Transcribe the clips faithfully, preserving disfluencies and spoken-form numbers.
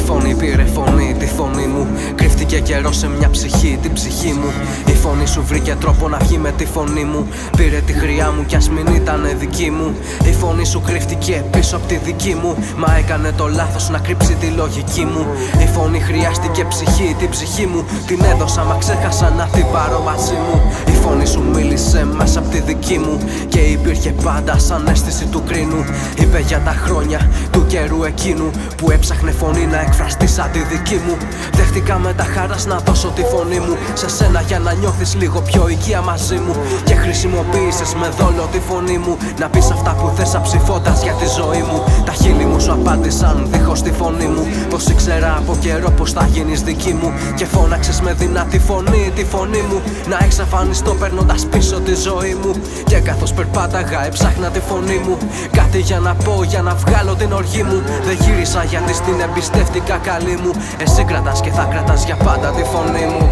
φωνή πήρε φωνή, τη φωνή μου. Κρύφτηκε καιρό σε μια ψυχή, την ψυχή μου. Η φωνή σου βρήκε τρόπο να βγει με τη φωνή μου. Πήρε τη χρειά μου κι ας μην ήτανε δική μου. Η φωνή σου κρύφτηκε πίσω από τη δική μου. Μα έκανε το λάθος να κρύψει τη λογική μου. Η φωνή χρειάστηκε ψυχή, την ψυχή μου την έδωσα, μα ξέχασα να την πάρω μαζί μου. Η φωνή σου μίλησε μέσα από τη δική μου και υπήρχε πάντα σαν αίσθηση του κρίνου. Είπε για τα χρόνια του καιρού εκείνου που έψαχνε φωνή να εκφραστεί σαν τη δική μου. Δέχτηκα με τα χαράς να δώσω τη φωνή μου σε σένα για να νιώθεις λίγο πιο οικία μαζί μου. Και χρησιμοποίησες με δόλο τη φωνή μου να πεις αυτά που θες αψηφώντας για τη ζωή μου. Τα χείλη μου σου απάντησαν δίχως τη φωνή μου πως ήξερα από καιρό πως θα γίνεις δική μου. Και φώναξες με δυνατή φωνή τη φωνή μου να εξαφανιστώ παίρνοντας πίσω τη ζωή μου. Και καθώς περπάταγα έψαχνα τη φωνή μου κάτι για να πω, για να βγάλω την οργή μου. Δεν γύρισα γιατί στην εμπιστεύτηκα καλή μου. Εσύ κρατάς και θα κρατάς για πάντα τη φωνή μου.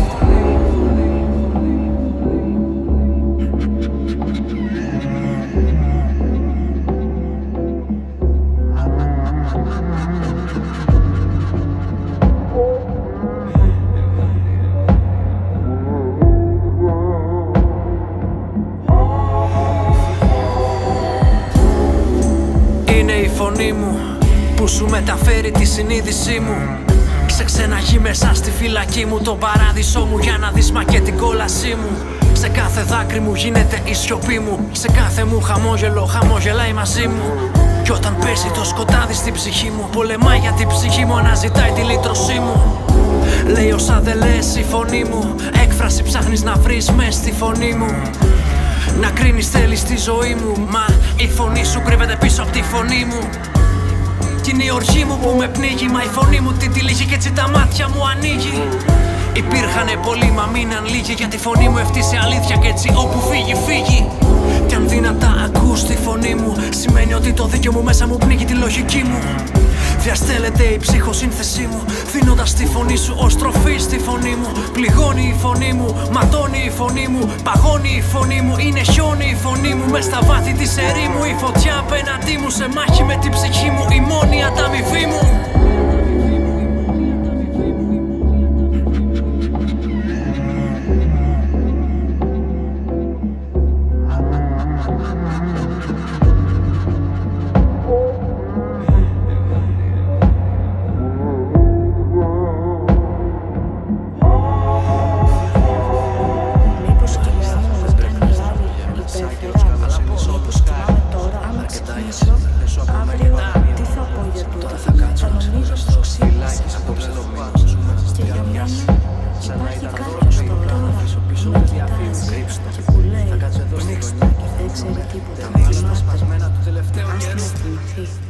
Είναι η φωνή μου που σου μεταφέρει τη συνείδησή μου. Σε ξένα γη μέσα στη φυλακή μου, το παράδεισό μου για να δεις μα και την κόλασή μου. Σε κάθε δάκρυ μου γίνεται η σιωπή μου. Σε κάθε μου χαμόγελο χαμόγελάει μαζί μου. Κι όταν πέσει το σκοτάδι στην ψυχή μου, πολεμάει για την ψυχή μου, αναζητάει τη λύτρωσή μου. Λέει όσα δεν λες η φωνή μου, έκφραση ψάχνεις να βρεις μες στη φωνή μου. Να κρίνεις θέλεις τη ζωή μου, μα η φωνή σου κρύβεται πίσω από τη φωνή μου. Κι είναι η οργή μου που με πνίγει, μα η φωνή μου την τυλίγει και έτσι τα μάτια μου ανοίγει. Υπήρχανε πολλοί μα μείναν λίγοι, για τη φωνή μου ευτύσει αλήθεια κι έτσι όπου φύγει φύγει. Κι αν δυνατά ακούς τη φωνή μου, σημαίνει ότι το δίκαιο μου μέσα μου πνίγει τη λογική μου. Διαστέλλεται η ψυχοσύνθεσή μου, δίνοντας τη φωνή σου ως τροφή στη φωνή μου. Πληγώνει η φωνή μου, ματώνει η φωνή μου, παγώνει η φωνή μου, είναι χιόνι η φωνή μου. Μες στα βάθη της ερήμου η φωτιά απέναντί μου, σε μάχη με την ψυχή μου, η μόνη ανταμοιβή μου. Αύριο τι θα πω για τούτο, θα νομίζω στο ξύλο και για μένα υπάρχει κάποιος τώρα με κοιτάζει και που λέει πνίξτε και δεν ξέρει τίποτα, ας με βοηθεί.